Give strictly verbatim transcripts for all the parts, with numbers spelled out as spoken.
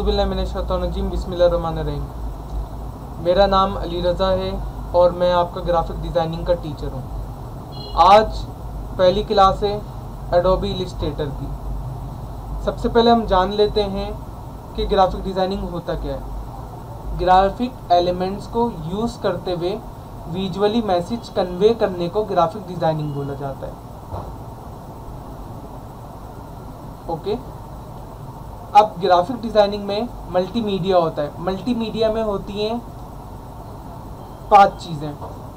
औज़ुबिल्लाहिमिनश्शैतानिर्रजीम बिस्मिल्लाहिर्रहमानिर्रहीम। मेरा नाम अली रज़ा है और मैं आपका ग्राफिक डिज़ाइनिंग का टीचर हूँ। आज पहली क्लास है एडोबी इलस्ट्रेटर की। सबसे पहले हम जान लेते हैं कि ग्राफिक डिज़ाइनिंग होता क्या है। ग्राफिक एलिमेंट्स को यूज़ करते हुए विजुअली मैसेज कन्वे करने को ग्राफिक डिज़ाइनिंग बोला जाता है। Okay okay? अब ग्राफिक डिज़ाइनिंग में मल्टीमीडिया होता है। मल्टीमीडिया में होती हैं पांच चीज़ें: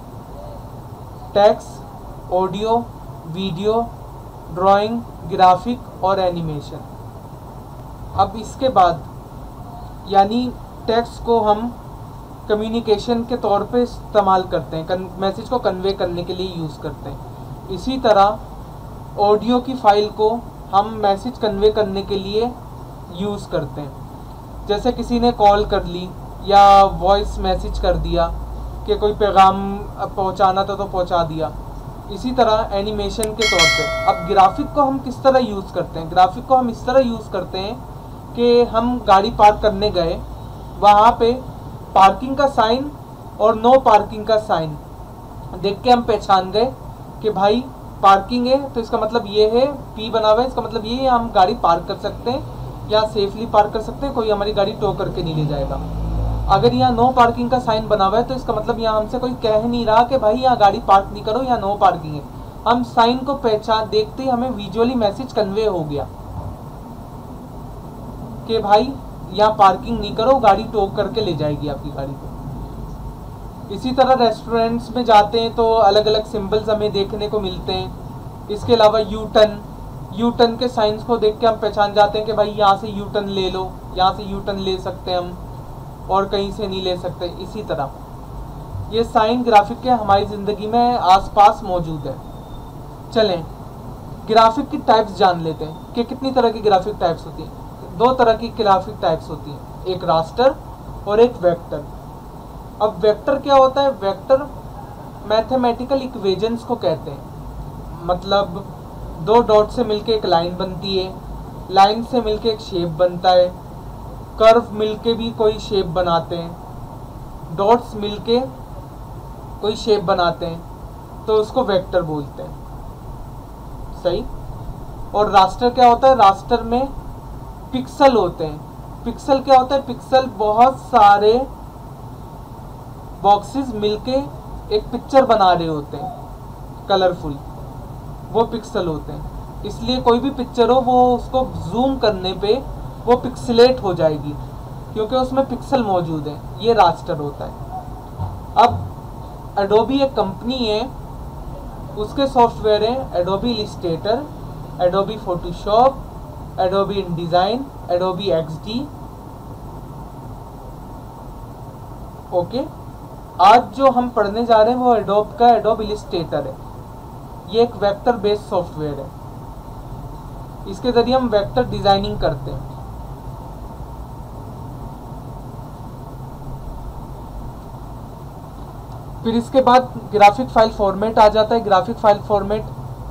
text, audio, video, drawing, graphic और एनिमेशन। अब इसके बाद यानी टेक्स्ट को हम कम्युनिकेशन के तौर पे इस्तेमाल करते हैं, मैसेज को कन्वे करने के लिए यूज़ करते हैं। इसी तरह ऑडियो की फाइल को हम मैसेज कन्वे करने के लिए यूज़ करते हैं। जैसे किसी ने कॉल कर ली या वॉइस मैसेज कर दिया कि कोई पैगाम पहुंचाना था तो पहुंचा दिया। इसी तरह एनिमेशन के तौर पे। अब ग्राफिक को हम किस तरह यूज़ करते हैं? ग्राफिक को हम इस तरह यूज़ करते हैं कि हम गाड़ी पार्क करने गए, वहाँ पे पार्किंग का साइन और नो पार्किंग का साइन देख के हम पहचान गए कि भाई पार्किंग है, तो इसका मतलब ये है, पी बना हुआ है, इसका मतलब ये है हम गाड़ी पार्क कर सकते हैं या सेफली पार्क कर सकते हैं, कोई हमारी गाड़ी टो करके नहीं ले जाएगा। अगर यहाँ नो पार्किंग का साइन बना हुआ है तो इसका मतलब यहाँ हमसे कोई कह नहीं रहा कि भाई यहाँ गाड़ी पार्क नहीं करो, यहाँ नो पार्किंग है। हम साइन को पहचान देखते ही हमें विजुअली मैसेज कन्वे हो गया कि भाई यहाँ पार्किंग नहीं करो, गाड़ी टो करके ले जाएगी आपकी गाड़ी को। इसी तरह रेस्टोरेंट्स में जाते हैं तो अलग अलग सिंबल्स हमें देखने को मिलते हैं। इसके अलावा यू टर्न यू टर्न के साइंस को देख के हम पहचान जाते हैं कि भाई यहाँ से यू टर्न ले लो, यहाँ से यू टर्न ले सकते हैं हम और कहीं से नहीं ले सकते। इसी तरह ये साइन ग्राफिक के हमारी ज़िंदगी में आसपास मौजूद है। चलें ग्राफिक की टाइप्स जान लेते हैं कि कितनी तरह की ग्राफिक टाइप्स होती हैं। दो तरह की ग्राफिक टाइप्स होती हैं, एक रास्टर और एक वेक्टर। अब वेक्टर क्या होता है? वेक्टर मैथमेटिकल इक्वेशंस को कहते हैं। मतलब दो डॉट से मिलके एक लाइन बनती है, लाइन से मिलके एक शेप बनता है, कर्व मिलके भी कोई शेप बनाते हैं, डॉट्स मिलके कोई शेप बनाते हैं, तो उसको वेक्टर बोलते हैं। सही। और रास्टर क्या होता है? रास्टर में पिक्सल होते हैं। पिक्सल क्या होता है? पिक्सल बहुत सारे बॉक्सेस मिलके एक पिक्चर बना रहे होते हैं कलरफुल, वो पिक्सल होते हैं। इसलिए कोई भी पिक्चर हो वो उसको जूम करने पे वो पिक्सलेट हो जाएगी क्योंकि उसमें पिक्सल मौजूद है। ये रास्टर होता है। अब एडोबी एक कंपनी है, उसके सॉफ्टवेयर हैं Adobe Illustrator, Adobe Photoshop, Adobe InDesign, Adobe XD. Okay, आज जो हम पढ़ने जा रहे हैं वो एडोब का एडोब इलस्ट्रेटर है। ये एक वेक्टर बेस्ड सॉफ्टवेयर है। इसके जरिए हम वेक्टर डिजाइनिंग करते हैं। फिर इसके बाद ग्राफिक फाइल फॉर्मेट आ जाता है। ग्राफिक फाइल फॉर्मेट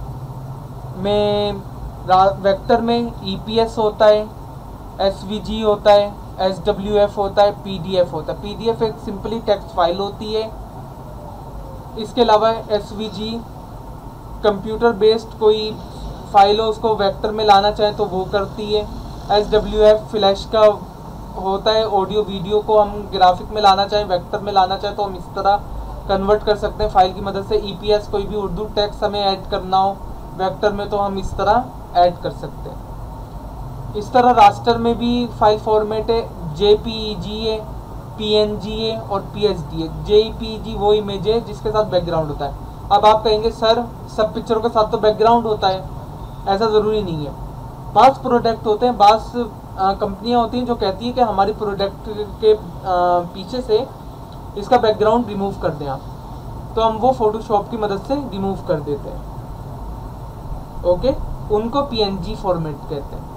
में वेक्टर में ईपीएस होता है, एसवीजी होता है, एसडब्ल्यूएफ होता है, पीडीएफ होता है। पीडीएफ एक सिंपली टेक्स्ट फाइल होती है। इसके अलावा एसवीजी कंप्यूटर बेस्ड कोई फाइल हो उसको वेक्टर में लाना चाहे तो वो करती है। एसडब्ल्यूएफ फ्लैश का होता है, ऑडियो वीडियो को हम ग्राफिक में लाना चाहें, वेक्टर में लाना चाहें तो हम इस तरह कन्वर्ट कर सकते हैं फाइल की मदद से। ईपीएस कोई भी उर्दू टेक्स्ट हमें ऐड करना हो वेक्टर में तो हम इस तरह ऐड कर सकते हैं। इस तरह रास्टर में भी फाइल फॉर्मेट है, जेपीईजी है, पीएनजी है और पीएसडी है। जेपीईजी वो इमेज है जिसके साथ बैकग्राउंड होता है। अब आप कहेंगे सर सब पिक्चरों के साथ तो बैकग्राउंड होता है, ऐसा ज़रूरी नहीं है। बास प्रोडक्ट होते हैं, बास कंपनियां होती हैं जो कहती है कि हमारी प्रोडक्ट के आ, पीछे से इसका बैकग्राउंड रिमूव कर दें आप, तो हम वो फोटोशॉप की मदद से रिमूव कर देते हैं। ओके, उनको पीएनजी फॉर्मेट कहते हैं।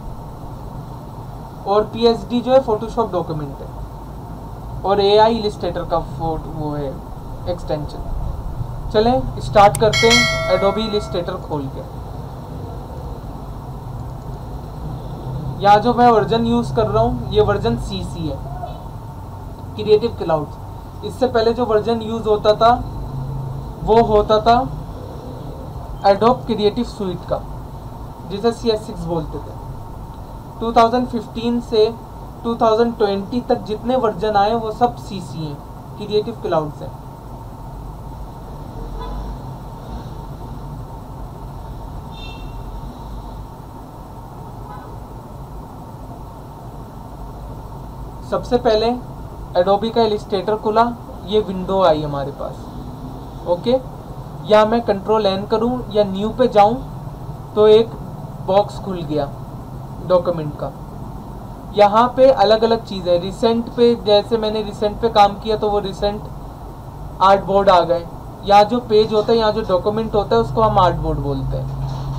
और पीएसडी जो है फोटोशॉप डॉक्यूमेंट है और एआई इलस्ट्रेटर का फोटो वो है एक्सटेंशन। चलें स्टार्ट करते हैं एडोबी इलस्ट्रेटर खोल के। यहाँ जो मैं वर्जन यूज़ कर रहा हूँ ये वर्जन सी सी है, क्रिएटिव क्लाउड्स। इससे पहले जो वर्जन यूज़ होता था वो होता था एडोब क्रिएटिव सूट का, जिसे सी एस सिक्स बोलते थे। टू थाउजेंड फिफ्टीन से टू थाउजेंड ट्वेंटी तक जितने वर्जन आए वो सब सी सी हैं, क्रिएटिव क्लाउड्स हैं। सबसे पहले एडोबी का इलिस्ट्रेटर खुला, ये विंडो आई हमारे पास। ओके, या मैं कंट्रोल एन करूं या न्यू पे जाऊं तो एक बॉक्स खुल गया डॉक्यूमेंट का। यहाँ पे अलग अलग चीज़ें, रिसेंट पे जैसे मैंने रिसेंट पे काम किया तो वो रिसेंट आर्ट बोर्ड आ गए। यहाँ जो पेज होता है, यहाँ जो डॉक्यूमेंट होता है उसको हम आर्ट बोर्ड बोलते हैं।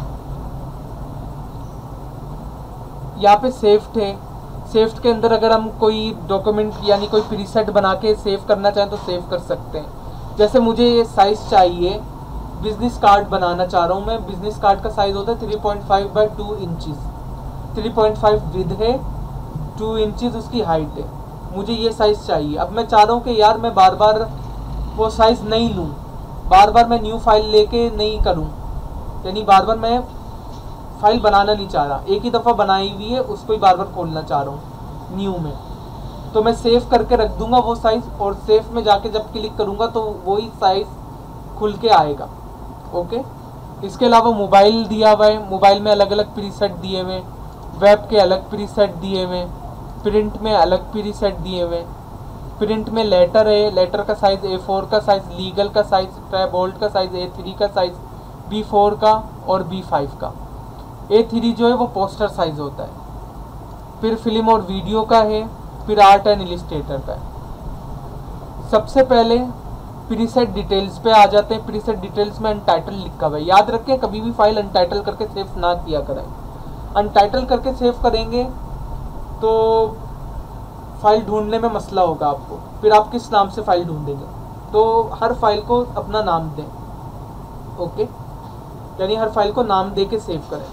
यहाँ पे सेव्ड है, सेव्ड के अंदर अगर हम कोई डॉक्यूमेंट यानी कोई प्रीसेट बना के सेव करना चाहें तो सेव कर सकते हैं। जैसे मुझे ये साइज़ चाहिए, बिजनेस कार्ड बनाना चाह रहा हूँ मैं। बिजनेस कार्ड का साइज़ होता है three point five by two inches, three point five width है, टू इंचज़ उसकी हाइट है। मुझे ये साइज़ चाहिए। अब मैं चाह रहा हूँ कि यार मैं बार बार वो साइज़ नहीं लूँ, बार बार मैं न्यू फाइल लेके नहीं करूँ, यानी बार बार मैं फाइल बनाना नहीं चाह रहा, एक ही दफ़ा बनाई हुई है उसको ही बार बार खोलना चाह रहा हूँ न्यू में। तो मैं सेव करके रख दूंगा वो साइज़, और सेव में जाके जब क्लिक करूँगा तो वही साइज़ खुल के आएगा। ओके, इसके अलावा मोबाइल दिया हुआ है, मोबाइल में अलग अलग प्रीसेट दिए हुए, वेब के अलग प्रीसेट दिए हुए, प्रिंट में अलग प्रीसेट दिए हुए। प्रिंट में लेटर है, लेटर का साइज़ ए फोर का साइज़, लीगल का साइज़, ट्रैबोल्ट का साइज़ ए थ्री का साइज़, बी फोर का और बी फाइव का। ए थ्री जो है वो पोस्टर साइज़ होता है। फिर फिल्म और वीडियो का है, फिर आर्ट एंड इलिस्ट्रेटर का है। सबसे पहले प्रीसेट डिटेल्स पे आ जाते हैं। प्रीसेट डिटेल्स में अनटाइटल लिखा हुआ है। याद रखें कभी भी फाइल अनटाइटल करके सेव ना किया करें। अनटाइटल करके सेव करेंगे तो फाइल ढूंढने में मसला होगा आपको, फिर आप किस नाम से फाइल ढूंढेंगे। तो हर फाइल को अपना नाम दें। ओके, यानी हर फाइल को नाम दे के सेव करें।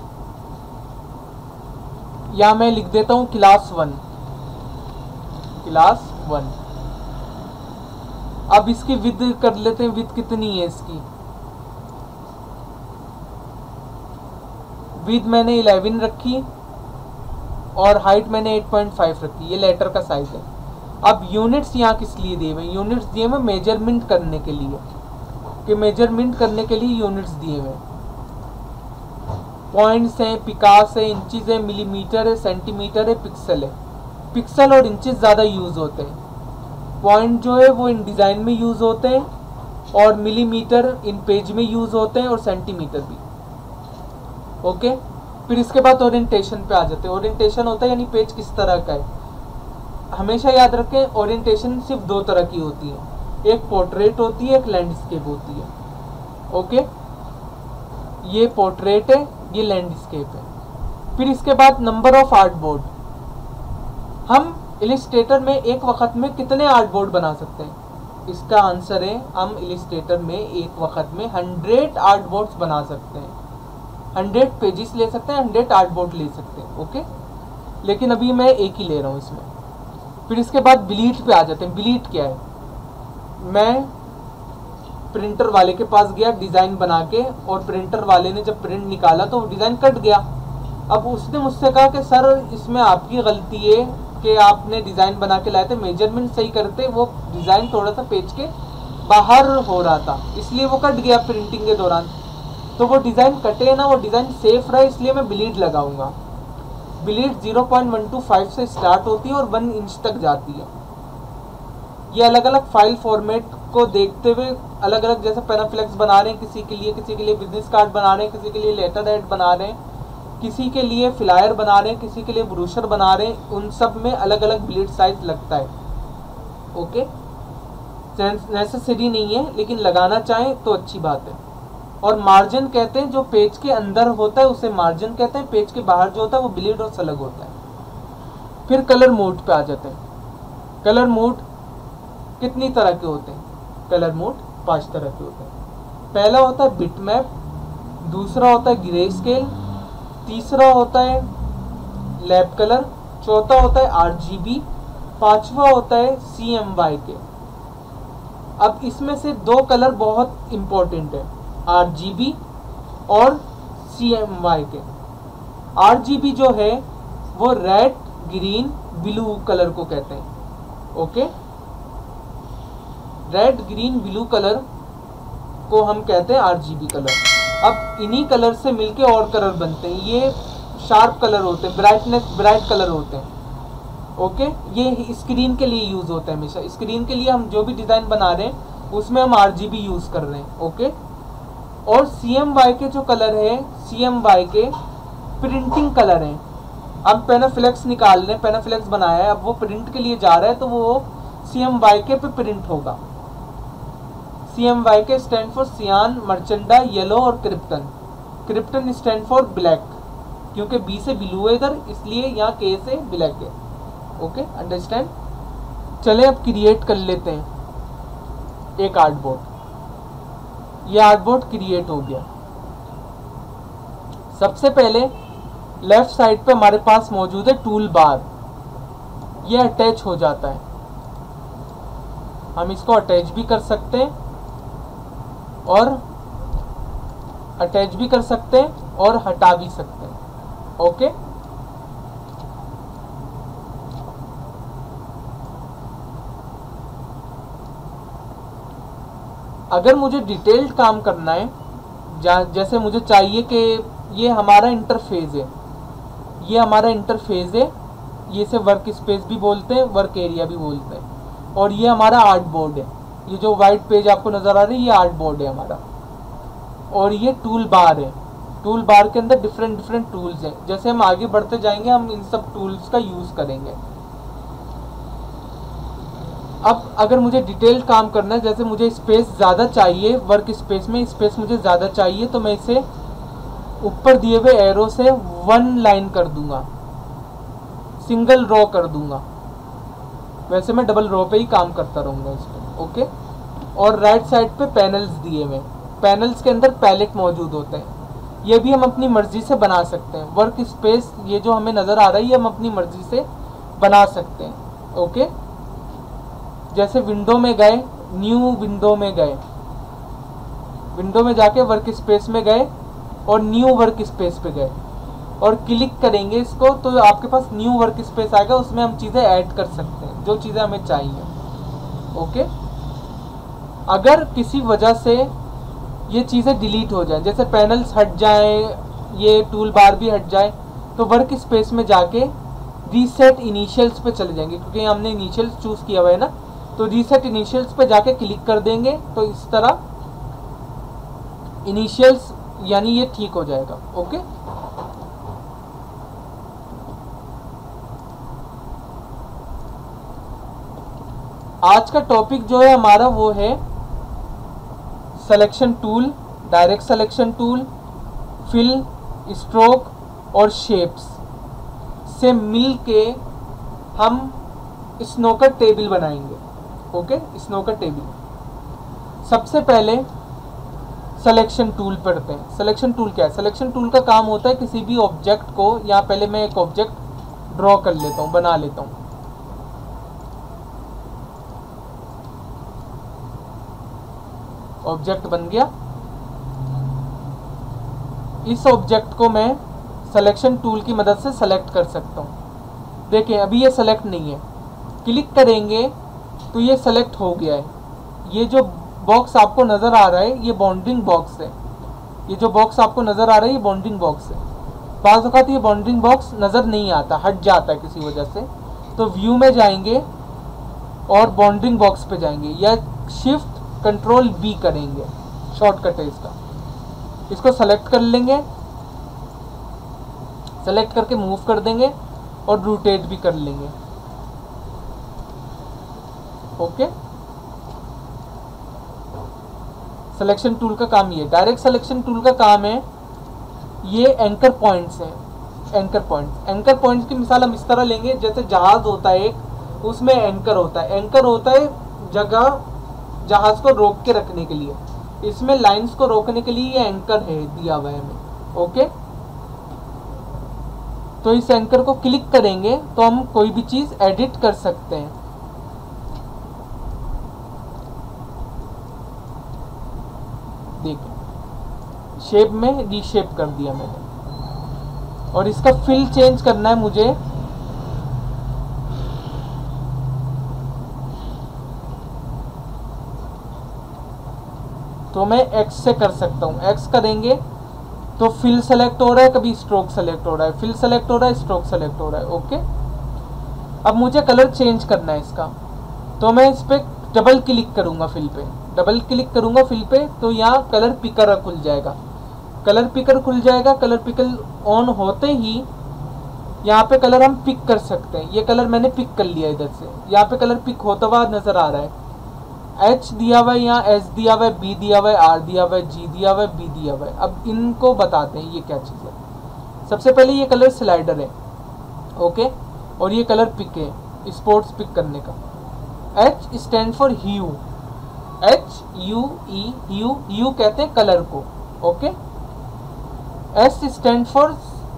या मैं लिख देता हूँ क्लास वन, क्लास वन। अब इसकी विद कर लेते हैं, विद कितनी है इसकी। विद मैंने इलेवन रखी और हाइट मैंने एट पॉइंट फाइव रखी। ये लेटर का साइज है। अब यूनिट्स यहाँ किस लिए दिए हुए? यूनिट्स दिए हुए मेजरमेंट करने के लिए, कि मेजरमेंट करने के लिए यूनिट्स दिए हुए। पॉइंट्स हैं, पिकास है, इंचेस है, मिलीमीटर है, सेंटीमीटर है, पिक्सल है। पिक्सल और इंचेस ज़्यादा यूज़ होते हैं। पॉइंट जो है वो इन डिज़ाइन में यूज़ होते हैं, और मिलीमीटर इन पेज में यूज़ होते हैं, और सेंटीमीटर भी। ओके, फिर इसके बाद ओरिएंटेशन पे आ जाते हैं। ओरिएंटेशन होता है यानी पेज किस तरह का है। हमेशा याद रखें ओरिएंटेशन सिर्फ दो तरह की होती है, एक पोर्ट्रेट होती है, एक लैंडस्केप होती है। ओके, ये पोर्ट्रेट है, ये लैंडस्केप है। फिर इसके बाद नंबर ऑफ आर्ट बोर्ड। हम इलिस्ट्रेटर में एक वक्त में कितने आर्ट बोर्ड बना सकते हैं? इसका आंसर है हम इलिस्ट्रेटर में एक वक्त में हंड्रेड आर्ट बोर्ड्स बना सकते हैं। हंड्रेड पेजेस ले सकते हैं, हंड्रेड आर्ट बोर्ड ले सकते हैं। ओके, लेकिन अभी मैं एक ही ले रहा हूँ इसमें। फिर इसके बाद ब्लीड पे आ जाते हैं। ब्लीड क्या है? मैं प्रिंटर वाले के पास गया डिज़ाइन बना के, और प्रिंटर वाले ने जब प्रिंट निकाला तो वो डिज़ाइन कट गया। अब उसने मुझसे कहा कि सर इसमें आपकी गलती है कि आपने डिज़ाइन बना के लाए थे, मेजरमेंट सही करते, वो डिज़ाइन थोड़ा सा पेज के बाहर हो रहा था इसलिए वो कट गया प्रिंटिंग के दौरान। तो वो डिज़ाइन कटे ना, वो डिज़ाइन सेफ रहा, इसलिए मैं ब्लीड लगाऊंगा। Bleed zero point one two five से स्टार्ट होती है और वन इंच तक जाती है। ये अलग अलग फाइल फॉर्मेट को देखते हुए अलग अलग, जैसे पैराफ्लेक्स बना रहे हैं किसी के लिए, किसी के लिए बिजनेस कार्ड बना रहे हैं, किसी के लिए लेटर हेड बना रहे हैं, किसी के लिए फ्लायर बना रहे हैं, किसी के लिए ब्रोशर बना रहे हैं, उन सब में अलग अलग ब्लीड साइज लगता है। ओके, नेसेसरी नहीं है, लेकिन लगाना चाहें तो अच्छी बात है। और मार्जिन कहते हैं जो पेज के अंदर होता है उसे मार्जिन कहते हैं, पेज के बाहर जो होता है वो ब्लीड और सलग होता है। फिर कलर मोड पे आ जाते हैं। कलर मोड कितनी तरह के होते हैं? कलर मोड पांच तरह के होते हैं। पहला होता है बिटमैप, दूसरा होता है ग्रे स्केल, तीसरा होता है लैब कलर, चौथा होता है आरजीबी, पांचवा होता है सीएमवाईके। अब इसमें से दो कलर बहुत इंपॉर्टेंट है, आरजीबी और सीएमवाईके। आरजीबी जो है वो रेड, ग्रीन, ब्लू कलर को कहते हैं। Okay, red, green, blue colour को हम कहते हैं आरजीबी कलर। अब इन्हीं कलर से मिलके और कलर बनते हैं, ये शार्प कलर होते हैं, ब्राइटनेस ब्राइट कलर होते हैं। ओके, ये स्क्रीन के लिए यूज होता है हमेशा। स्क्रीन के लिए हम जो भी डिजाइन बना रहे हैं उसमें हम आरजीबी यूज कर रहे हैं। ओके, और सीएमवाईके जो कलर है, सीएमवाईके प्रिंटिंग कलर है। अब पेनाफ्लेक्स निकाल रहे हैं, पेनाफ्लेक्स बनाया है, अब वो प्रिंट के लिए जा रहा है तो वो सीएमवाईके पे प्रिंट होगा। CMYK stand for cyan, magenta, yellow और krypton. Krypton stand for black, क्योंकि बी से ब्लू है इधर, इसलिए यहाँ के से ब्लैक है। Okay, understand. चले अब क्रिएट कर लेते हैं एक आर्टबोर्ड। ये आर्टबोर्ड क्रिएट हो गया। सबसे पहले लेफ्ट साइड पे हमारे पास मौजूद है टूल बार, ये अटैच हो जाता है। हम इसको अटैच भी कर सकते हैं और अटैच भी कर सकते हैं और हटा भी सकते हैं। ओके, अगर मुझे डिटेल्ड काम करना है, जैसे मुझे चाहिए कि ये हमारा इंटरफेस है, ये हमारा इंटरफेस है, ये से वर्क स्पेस भी बोलते हैं, वर्क एरिया भी बोलते हैं, और ये हमारा आर्ट बोर्ड है। ये जो वाइट पेज आपको नजर आ रही है ये आर्ट बोर्ड है हमारा, और ये टूल बार है। टूल बार के अंदर डिफरेंट डिफरेंट टूल्स हैं। जैसे हम आगे बढ़ते जाएंगे हम इन सब टूल्स का यूज करेंगे। अब अगर मुझे डिटेल काम करना है, जैसे मुझे स्पेस ज़्यादा चाहिए, वर्क स्पेस में स्पेस मुझे ज़्यादा चाहिए, तो मैं इसे ऊपर दिए हुए एरो से वन लाइन कर दूंगा, सिंगल रो कर दूंगा। वैसे मैं डबल रो पे ही काम करता रहूँगा इस पर। ओके, और राइट साइड पे पैनल्स दिए हुए, पैनल्स के अंदर पैलेट मौजूद होते हैं। ये भी हम अपनी मर्जी से बना सकते हैं। वर्क स्पेस ये जो हमें नज़र आ रहा है ये हम अपनी मर्जी से बना सकते हैं। ओके, जैसे विंडो में गए, न्यू विंडो में गए, विंडो में जाके वर्क स्पेस में गए और न्यू वर्क स्पेस पे गए और क्लिक करेंगे इसको तो आपके पास न्यू वर्क स्पेस आएगा। उसमें हम चीज़ें ऐड कर सकते हैं जो चीज़ें हमें चाहिए। ओके, अगर किसी वजह से ये चीज़ें डिलीट हो जाए, जैसे पैनल्स हट जाए, ये टूल बार भी हट जाए, तो वर्क स्पेस में जाके रीसेट इनिशियल्स पे चले जाएंगे, क्योंकि हमने इनिशियल्स चूज़ किया हुआ है ना। तो रीसेट इनिशियल्स पे जाके क्लिक कर देंगे तो इस तरह इनिशियल्स यानी ये ठीक हो जाएगा। ओके, आज का टॉपिक जो है हमारा वो है selection tool, direct selection tool, fill, stroke और शेप्स से मिल के हम स्नोकर टेबल बनाएंगे। Okay, snooker table. सबसे पहले सिलेक्शन टूल पढ़ते हैं। सिलेक्शन टूल क्या है? सिलेक्शन टूल का काम होता है किसी भी ऑब्जेक्ट को, यहाँ पहले मैं एक ऑब्जेक्ट ड्रॉ कर लेता हूँ, बना लेता हूँ। ऑब्जेक्ट बन गया। इस ऑब्जेक्ट को मैं सिलेक्शन टूल की मदद से सेलेक्ट कर सकता हूँ। देखिए अभी ये सेलेक्ट नहीं है, क्लिक करेंगे तो ये सेलेक्ट हो गया है। ये जो बॉक्स आपको नज़र आ रहा है ये बाउंडिंग बॉक्स है। ये जो बॉक्स आपको नज़र आ रहा है ये बाउंडिंग बॉक्स है। बाज़ औक़ात ये बाउंडिंग बॉक्स नज़र नहीं आता, हट जाता है किसी वजह से, तो व्यू में जाएंगे और बाउंडिंग बॉक्स पे जाएंगे या शिफ्ट कंट्रोल बी करेंगे, शॉर्टकट है इसका। इसको सेलेक्ट कर लेंगे, सेलेक्ट करके मूव कर देंगे और रोटेट भी कर लेंगे। ओके, सिलेक्शन टूल का काम ये। डायरेक्ट सिलेक्शन टूल का काम है ये एंकर पॉइंट्स हैं। एंकर पॉइंट्स एंकर पॉइंट्स की मिसाल हम इस तरह लेंगे, जैसे जहाज होता है एक, उसमें एंकर होता है। एंकर होता है जगह जहाज को रोक के रखने के लिए। इसमें लाइंस को रोकने के लिए ये एंकर है दिया हुआ है हमें। ओके, तो इस एंकर को क्लिक करेंगे तो हम कोई भी चीज़ एडिट कर सकते हैं। देखिए शेप में रीशेप कर दिया मैंने। और इसका फिल चेंज करना है मुझे, तो मैं एक्स से कर सकता हूँ। एक्स करेंगे तो फिल सेलेक्ट हो रहा है, कभी स्ट्रोक सेलेक्ट हो रहा है, फिल सेलेक्ट हो रहा है, स्ट्रोक सेलेक्ट हो रहा है। ओके, अब मुझे कलर चेंज करना है इसका, तो मैं इस पर डबल क्लिक करूँगा, फिल पे डबल क्लिक करूँगा फिल पे, तो यहाँ कलर पिकर खुल जाएगा। कलर पिकर खुल जाएगा। कलर पिकर ऑन होते ही यहाँ पे कलर हम पिक कर सकते हैं। ये कलर मैंने पिक कर लिया इधर से, यहाँ पे कलर पिक होता हुआ नजर आ रहा है। एच दिया हुआ है, यहाँ एस दिया हुआ है, बी दिया हुआ है, आर दिया हुआ है, जी दिया हुआ है, बी दिया हुआ है। अब इनको बताते हैं ये क्या चीज़ है। सबसे पहले ये कलर स्लाइडर है, ओके, और ये कलर पिक है, स्पोर्ट्स पिक करने का। H stand for hue, H U E hue, hue कहते हैं कलर को, okay. S stand for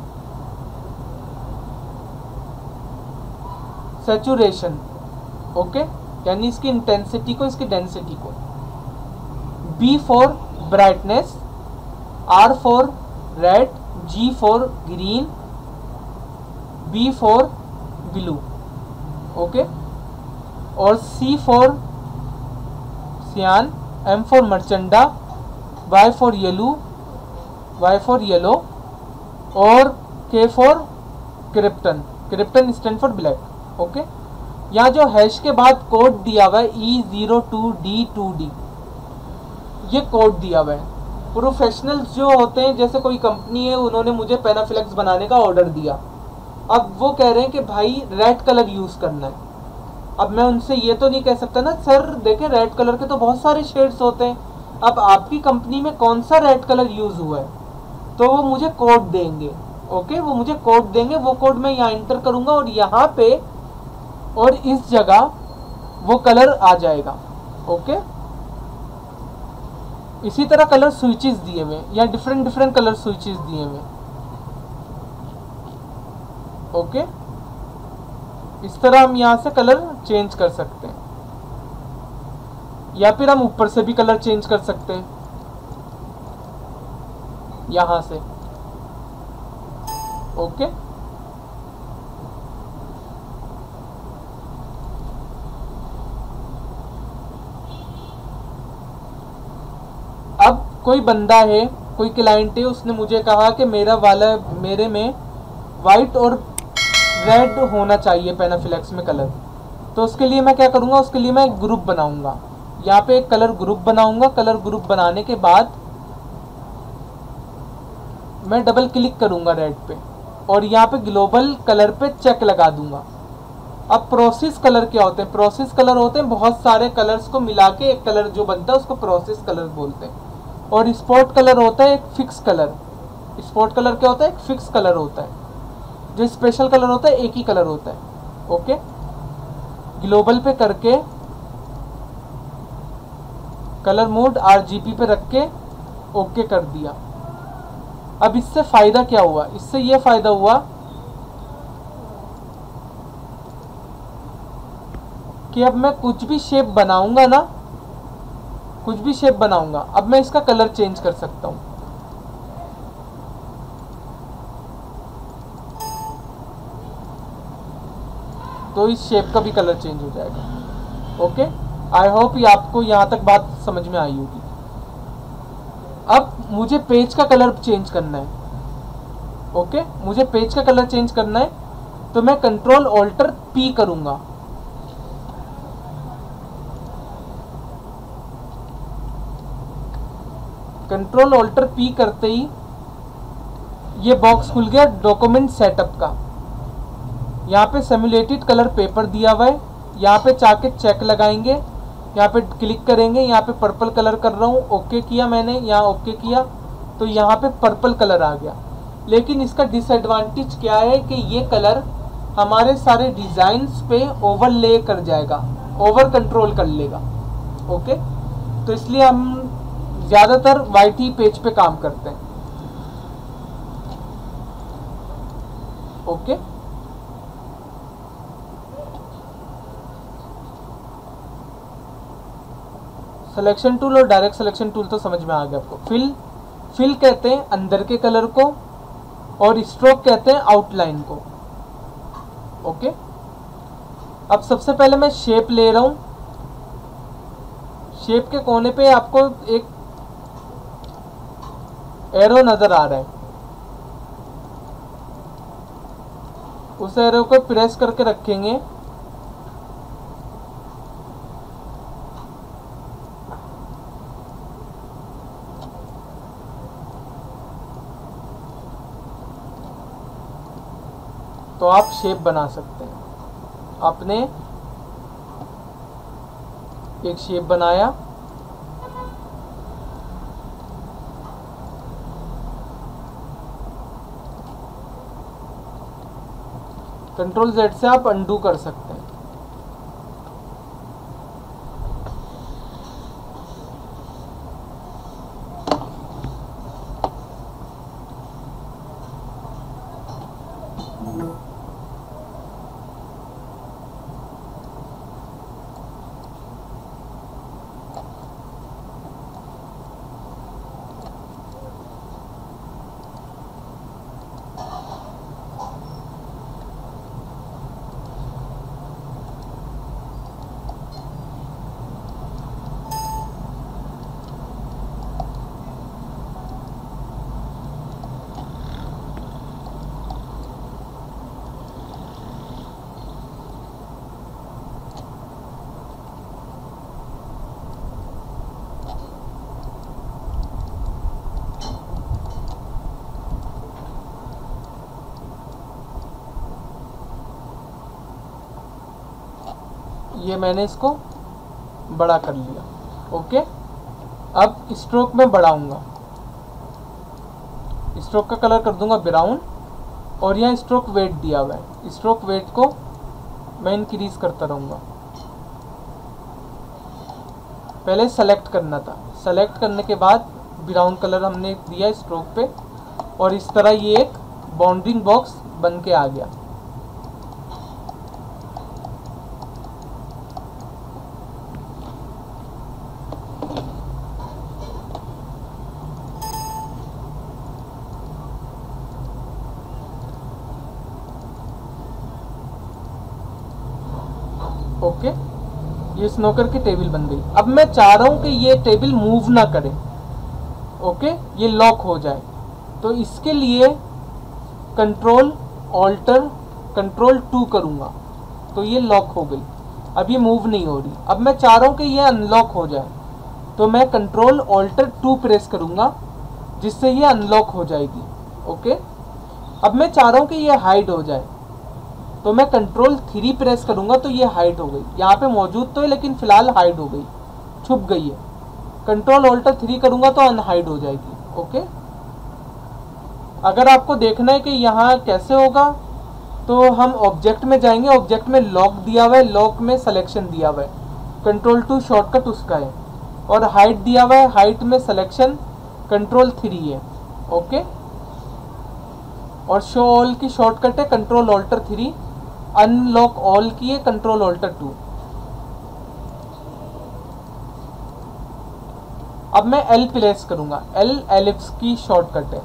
saturation, okay, यानी इसकी इंटेंसिटी को, इसकी डेंसिटी को। B for brightness, R for red, G for green, B for blue, okay, और C for cyan, M for magenta, Y for yellow, Y for yellow, और K for krypton, krypton stand for black, okay. यहाँ जो hash के बाद code दिया हुआ है E zero two D two D, ये कोड दिया हुआ है। प्रोफेशनल्स जो होते हैं, जैसे कोई कंपनी है, उन्होंने मुझे पेनाफ्लेक्स बनाने का ऑर्डर दिया। अब वो कह रहे हैं कि भाई रेड कलर यूज़ करना है। अब मैं उनसे ये तो नहीं कह सकता ना, सर देखें रेड कलर के तो बहुत सारे शेड्स होते हैं, अब आपकी कंपनी में कौन सा रेड कलर यूज़ हुआ है। तो वो मुझे कोड देंगे, ओके, वो मुझे कोड देंगे। वो कोड मैं यहाँ इंटर करूँगा और यहाँ पे और इस जगह वो कलर आ जाएगा, ओके। इसी तरह कलर स्विचेस दिए हुए, या डिफरेंट डिफरेंट कलर स्विचेस दिए हुए, ओके। इस तरह हम यहाँ से कलर चेंज कर सकते हैं, या फिर हम ऊपर से भी कलर चेंज कर सकते हैं यहाँ से, ओके। अब कोई बंदा है, कोई क्लाइंट है, उसने मुझे कहा कि मेरा वाला मेरे में वाइट और रेड होना चाहिए पेनाफ्लेक्स में कलर। तो उसके लिए मैं क्या करूँगा, उसके लिए मैं एक ग्रुप बनाऊँगा। यहाँ पे एक कलर ग्रुप बनाऊँगा। कलर ग्रुप बनाने के बाद मैं डबल क्लिक करूँगा रेड पे, और यहाँ पे ग्लोबल कलर पे चेक लगा दूँगा। अब प्रोसेस कलर क्या होते हैं? प्रोसेस कलर होते हैं बहुत सारे कलर्स को मिला के एक कलर जो बनता है उसको प्रोसेस कलर बोलते हैं। और स्पॉट कलर होता है एक फिक्स कलर। स्पॉट कलर क्या होता है? एक फिक्स कलर होता है। जो स्पेशल कलर होता है एक ही कलर होता है, ओके। ग्लोबल पे करके कलर मोड आरजीबी पे रख के ओके कर दिया। अब इससे फायदा क्या हुआ? इससे यह फायदा हुआ कि अब मैं कुछ भी शेप बनाऊंगा ना, कुछ भी शेप बनाऊंगा, अब मैं इसका कलर चेंज कर सकता हूं। तो इस शेप का भी कलर चेंज हो जाएगा, ओके। आई होप ये आपको यहां तक बात समझ में आई होगी। अब मुझे पेज का कलर चेंज करना है, ओके। मुझे पेज का कलर चेंज करना है, तो मैं कंट्रोल ऑल्टर पी करूंगा। कंट्रोल ऑल्टर पी करते ही ये बॉक्स खुल गया डॉक्यूमेंट सेटअप का। यहाँ पे सिमुलेटेड कलर पेपर दिया हुआ है, यहाँ पे जाके चेक लगाएंगे, यहाँ पे क्लिक करेंगे, यहाँ पे पर्पल कलर कर रहा हूँ, ओके किया मैंने, यहाँ ओके किया तो यहाँ पे पर्पल कलर आ गया। लेकिन इसका डिसएडवांटेज क्या है कि ये कलर हमारे सारे डिज़ाइंस पे ओवरले कर जाएगा, ओवर कंट्रोल कर लेगा, ओके। तो इसलिए हम ज़्यादातर वाइट ही पेज पे काम करते हैं। ओके, सिलेक्शन टूल और डायरेक्ट सिलेक्शन टूल तो समझ में आ गया आपको। फिल फिल कहते हैं अंदर के कलर को और स्ट्रोक कहते हैं आउटलाइन को। ओके, अब सबसे पहले मैं शेप ले रहा हूं। शेप के कोने पे आपको एक एरो नजर आ रहा है, उस एरो को प्रेस करके रखेंगे। तो आप शेप बना सकते हैं। आपने एक शेप बनाया, कंट्रोल जेड से आप अंडू कर सकते हैं। ये मैंने इसको बड़ा कर लिया। ओके, अब स्ट्रोक में बढ़ाऊंगा, स्ट्रोक का कलर कर दूंगा ब्राउन, और यहाँ स्ट्रोक वेट दिया हुआ है, स्ट्रोक वेट को मैं इंक्रीज करता रहूंगा। पहले सेलेक्ट करना था, सेलेक्ट करने के बाद ब्राउन कलर हमने दिया स्ट्रोक पे, और इस तरह ये एक बाउंडिंग बॉक्स बन के आ गया। ओके, ये स्नोकर की टेबल बन गई। अब मैं चाह रहा हूं कि ये टेबल मूव ना करे, ओके, ये लॉक हो जाए। तो इसके लिए कंट्रोल ऑल्टर कंट्रोल टू करूंगा, तो ये लॉक हो गई। अब ये मूव नहीं हो रही। अब मैं चाह रहा हूं कि ये अनलॉक हो जाए, तो मैं कंट्रोल ऑल्टर टू प्रेस करूंगा, जिससे ये अनलॉक हो जाएगी। ओके, अब मैं चाह रहा हूं कि ये हाइड हो जाए, तो मैं कंट्रोल थ्री प्रेस करूंगा, तो ये हाइड हो गई। यहाँ पे मौजूद तो है लेकिन फिलहाल हाइड हो गई, छुप गई है। कंट्रोल ऑल्टर थ्री करूंगा तो अनहाइड हो जाएगी। ओके, अगर आपको देखना है कि यहाँ कैसे होगा, तो हम ऑब्जेक्ट में जाएंगे। ऑब्जेक्ट में लॉक दिया हुआ है, लॉक में सिलेक्शन दिया हुआ है, कंट्रोल टू शॉर्टकट उसका है, और हाइट दिया हुआ है, हाइट में सिलेक्शन कंट्रोल थ्री है। ओके, और शो ऑल की शॉर्टकट है control alt three, unlock all की है कंट्रोल ऑल्टर टू। अब मैं एल प्रेस करूंगा, एल एलिप्स की शॉर्टकट है।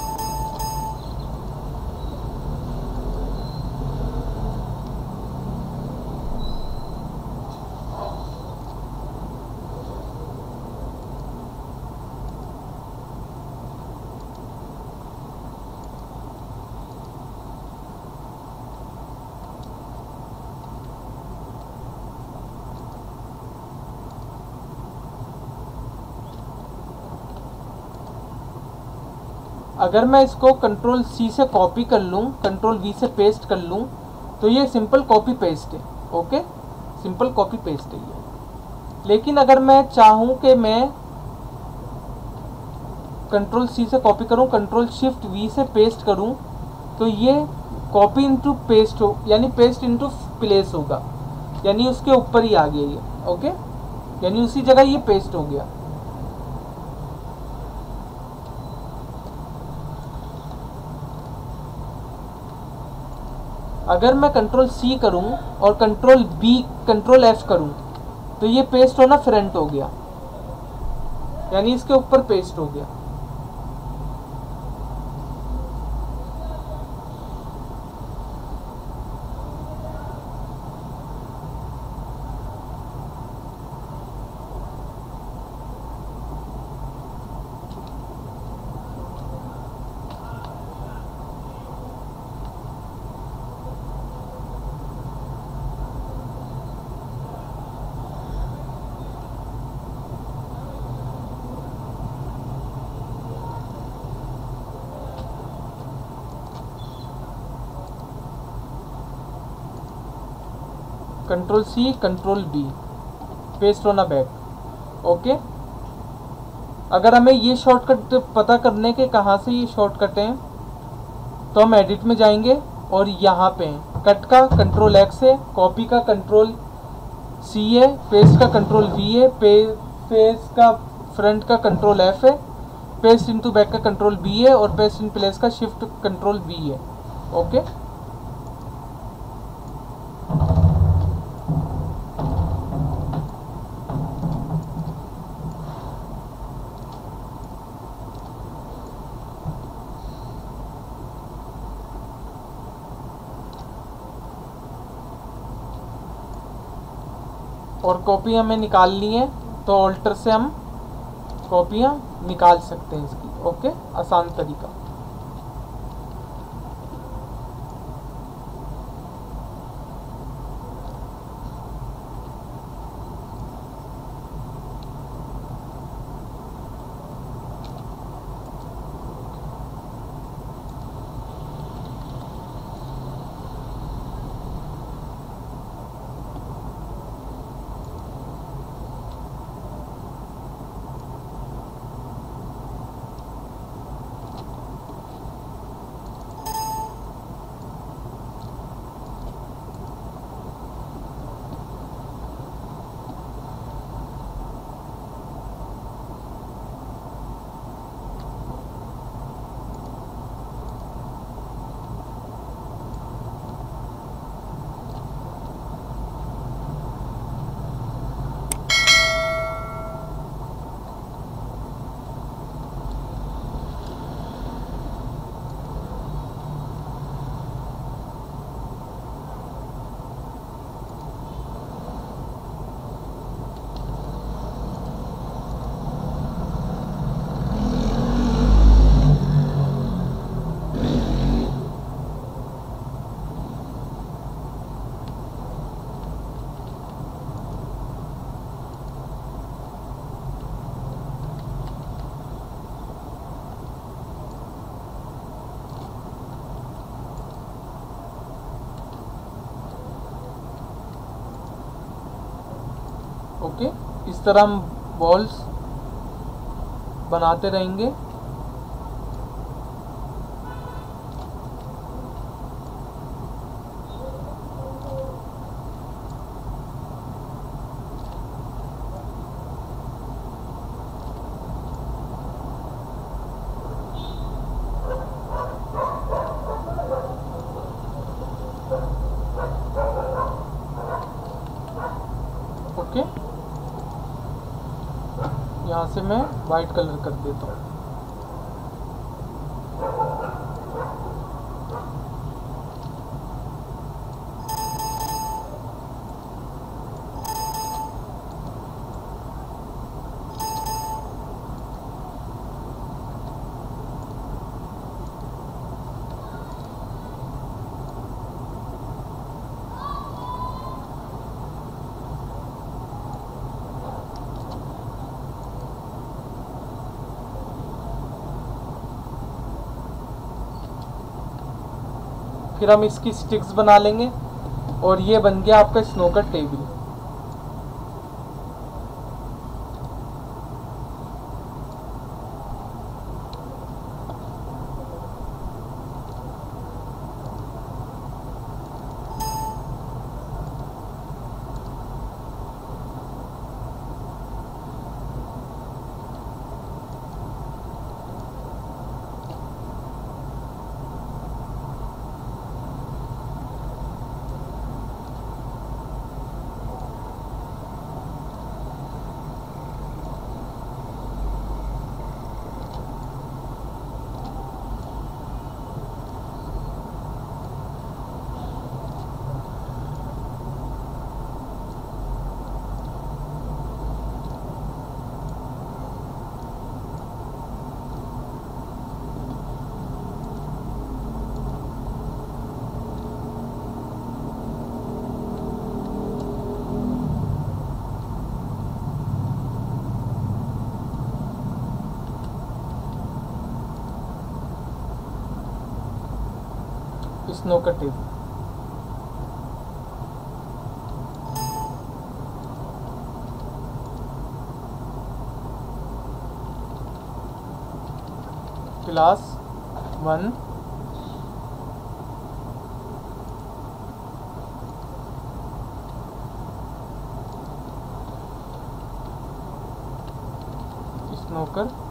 अगर मैं इसको कंट्रोल सी से कॉपी कर लूँ, कंट्रोल वी से पेस्ट कर लूँ, तो ये सिंपल कॉपी पेस्ट है। ओके, सिंपल कॉपी पेस्ट है ये। लेकिन अगर मैं चाहूँ कि मैं कंट्रोल सी से कॉपी करूँ, कंट्रोल शिफ्ट वी से पेस्ट करूँ, तो ये कॉपी इनटू पेस्ट हो, यानी पेस्ट इनटू प्लेस होगा, यानी उसके ऊपर ही आ गया ये। ओके, यानी उसी जगह ये पेस्ट हो गया। अगर मैं कंट्रोल सी करूं और कंट्रोल बी कंट्रोल एफ करूं तो ये पेस्ट होना फ्रंट हो गया, यानी इसके ऊपर पेस्ट हो गया। Control C control B, paste होना बैक। ओके, अगर हमें ये शॉर्टकट पता करने के कहाँ से ये शॉर्टकट हैं तो हम एडिट में जाएंगे और यहाँ पे कट का कंट्रोल एक्स है, कॉपी का कंट्रोल सी है, पेस्ट का कंट्रोल वी है, पे पेस्ट का फ्रंट का कंट्रोल एफ है, पेस्ट इनटू बैक का कंट्रोल बी है और पेस्ट इन प्लेस का शिफ्ट कंट्रोल वी है। ओके, और कॉपी हमें निकाल ली है तो ऑल्टर से हम कॉपियाँ निकाल सकते हैं इसकी। ओके, आसान तरीका। ओके, इस तरह हम बॉल्स बनाते रहेंगे। ओके, यहाँ से मैं वाइट कलर कर देता हूँ। फिर हम इसकी स्टिक्स बना लेंगे और ये बन गया आपका स्नो का table. Snooker tape. Class one, snooker